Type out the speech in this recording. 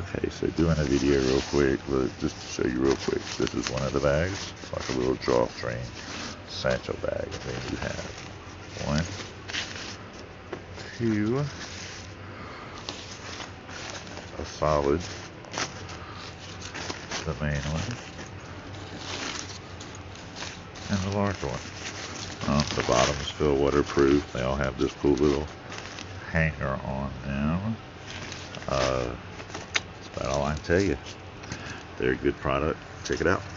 Okay, so doing a video real quick, just to show you real quick. This is one of the bags, like a little drawstring satchel bag. And then you have 1, 2, a solid, the main one, and the large one. The bottoms feel waterproof. They all have this cool little hanger on them. That's about all I can tell you. They're a good product. Check it out.